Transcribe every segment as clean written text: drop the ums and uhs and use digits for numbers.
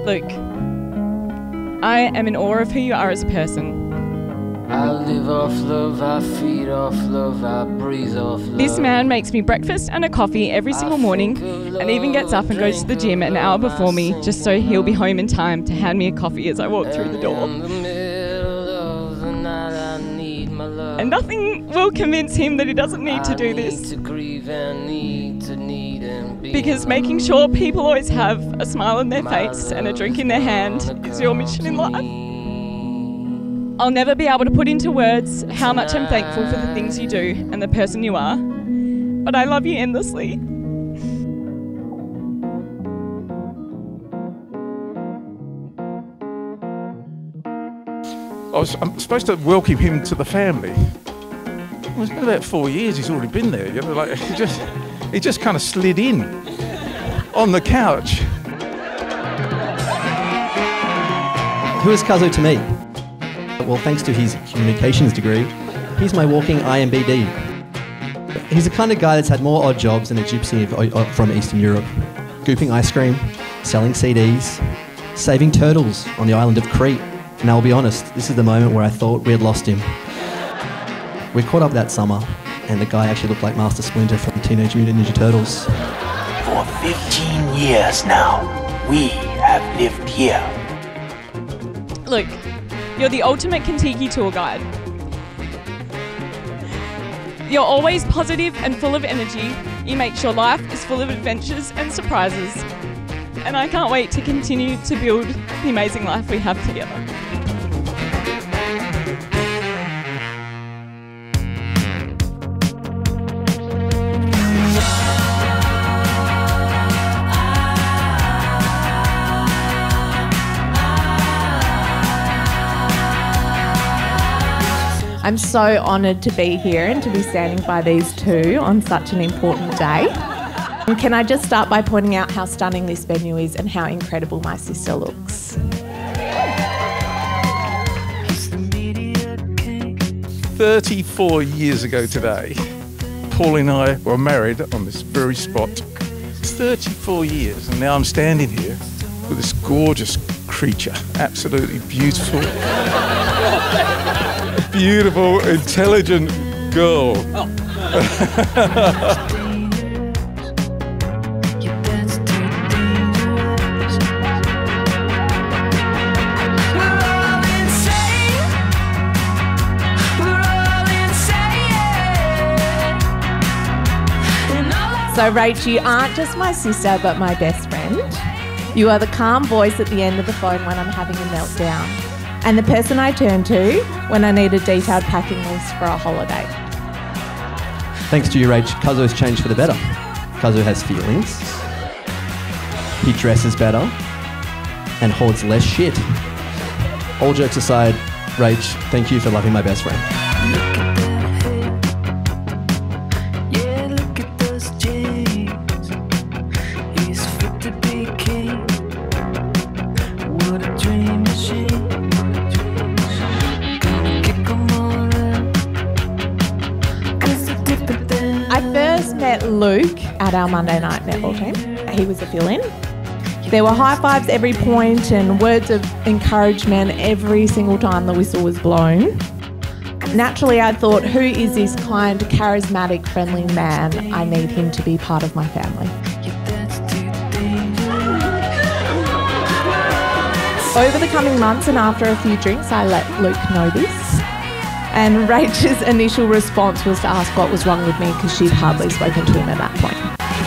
Luke, I am in awe of who you are as a person. I live off love, I feed off love, I breathe off love. This man makes me breakfast and a coffee every single morning and even gets up and goes to the gym an hour before me just so he'll be home in time to hand me a coffee as I walk through the door. And nothing will convince him that he doesn't need to do this. Because making sure people always have a smile on their face and a drink in their hand is your mission in life. I'll never be able to put into words how much I'm thankful for the things you do and the person you are, but I love you endlessly. I'm supposed to welcome him to the family. Well, it's been about 4 years he's already been there, you know, like he just kind of slid in on the couch. Who is Cuzzo to me? Well, thanks to his communications degree, he's my walking IMBD. He's the kind of guy that's had more odd jobs than a gypsy from Eastern Europe. Gooping ice cream, selling CDs, saving turtles on the island of Crete. And I'll be honest, this is the moment where I thought we had lost him. We caught up that summer, and the guy actually looked like Master Splinter from Teenage Mutant Ninja Turtles. For 15 years now, we have lived here. Luke, you're the ultimate Kentucky tour guide. You're always positive and full of energy. You make sure life is full of adventures and surprises. And I can't wait to continue to build the amazing life we have together. I'm so honoured to be here and to be standing by these two on such an important day. And can I just start by pointing out how stunning this venue is and how incredible my sister looks. 34 years ago today, Paul and I were married on this very spot. 34 years, and now I'm standing here with this gorgeous creature, absolutely beautiful. A beautiful, intelligent girl. So Rach, you aren't just my sister, but my best friend. You are the calm voice at the end of the phone when I'm having a meltdown, and the person I turn to when I need a detailed packing list for a holiday. Thanks to you, Rach, Cuzzo's changed for the better. Cuzzo has feelings, he dresses better, and hoards less shit. All jokes aside, Rach, thank you for loving my best friend. I first met Luke at our Monday night netball team. He was a fill-in. There were high fives every point and words of encouragement every single time the whistle was blown. Naturally, I thought, who is this kind, charismatic, friendly man? I need him to be part of my family. Over the coming months and after a few drinks, I let Luke know this. And Rachel's initial response was to ask what was wrong with me because she'd hardly spoken to him at that point.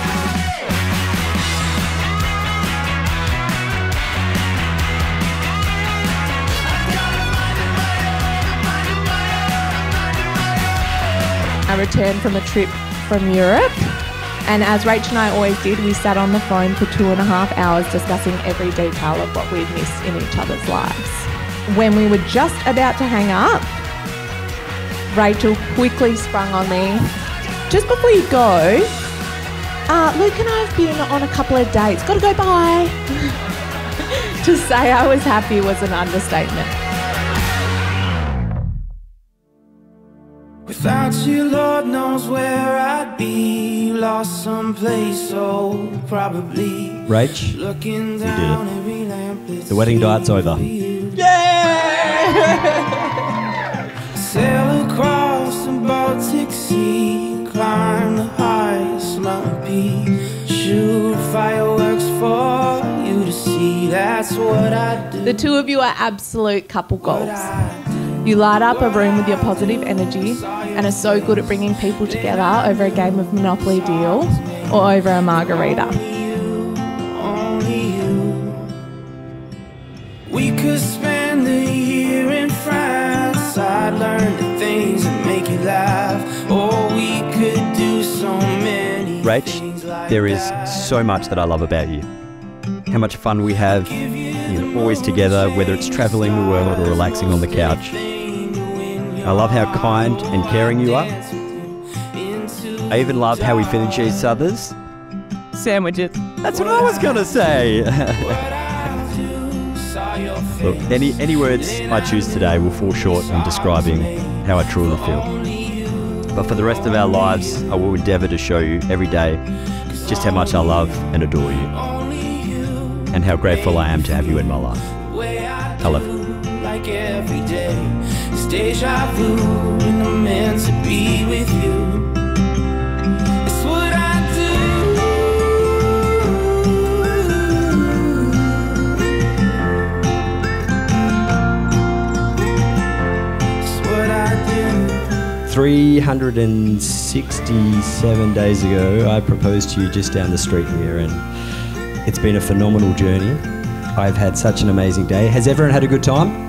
I returned from a trip from Europe, and as Rachel and I always did, we sat on the phone for 2.5 hours discussing every detail of what we'd missed in each other's lives. When we were just about to hang up, Rachel quickly sprung on me. Just before you go, Luke and I have been on a couple of dates. Got to go, bye. To say I was happy was an understatement. Without you, Lord knows where I'd be. lost someplace, so probably. Rach, Looking you did down it. every lamp The wedding diet's over. Sail across the Baltic Sea, climb the highest mountain peak, shoot fireworks for you to see. That's what I do. The two of you are absolute couple goals. You light up a room with your positive energy and are so good at bringing people together over a game of Monopoly Deal or over a margarita. Only you. We could spend a year in France. I'd learn the things that make you laugh. Or we could do so many things Rach, like there is that. so much that I love about you. How much fun we have, always together, whether it's travelling the world or relaxing on the couch. I love how kind and caring you are. I even love how we finish each other's. Sandwiches. That's what I was going to say. Look, any words I choose today will fall short in describing how I truly feel. But for the rest of our lives, I will endeavour to show you every day just how much I love and adore you, and how grateful I am to have you in my life. I love you. Like every day, it's deja vu, and I'm meant to be with you. It's what I do. It's what I do. 367 days ago, I proposed to you just down the street here, and it's been a phenomenal journey. I've had such an amazing day. Has everyone had a good time?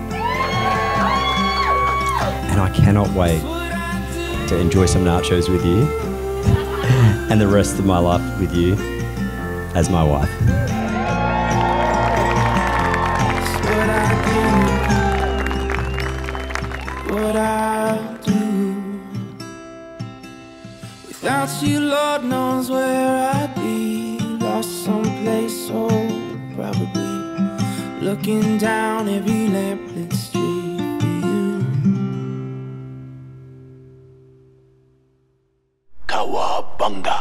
And I cannot wait to enjoy some nachos with you and the rest of my life with you as my wife. What I do. Without you, Lord knows where I'd be. Lost someplace, so probably looking down every lamplit street. Kawabunga.